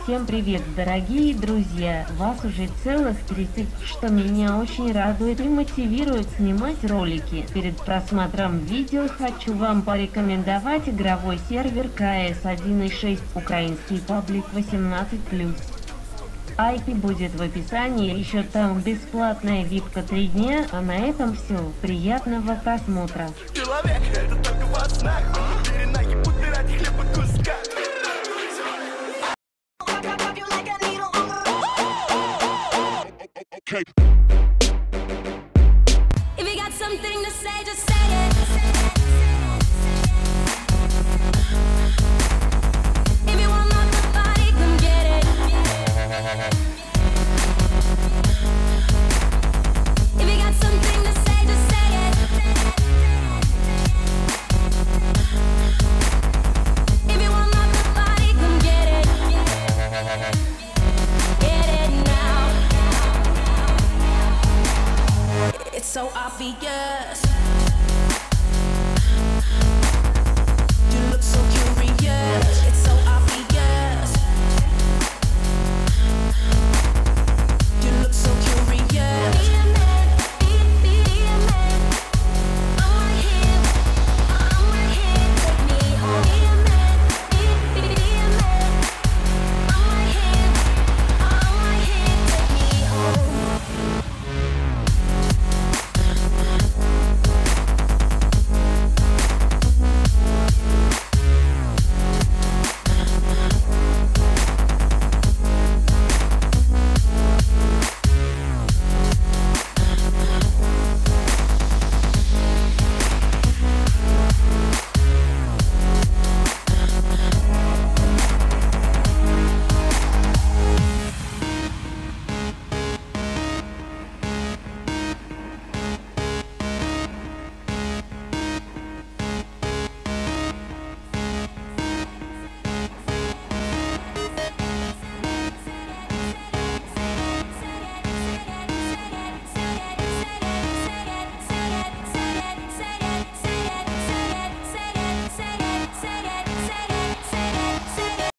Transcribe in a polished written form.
Всем привет, дорогие друзья! Вас уже целых 30, что меня очень радует и мотивирует снимать ролики. Перед просмотром видео хочу вам порекомендовать игровой сервер CS 1.6, украинский паблик 18+. IP будет в описании, еще там бесплатная випка 3 дня, а на этом все. Приятного просмотра! Человек, это только во снах. Уверен, наебут ты ради хлеба куска. Okay.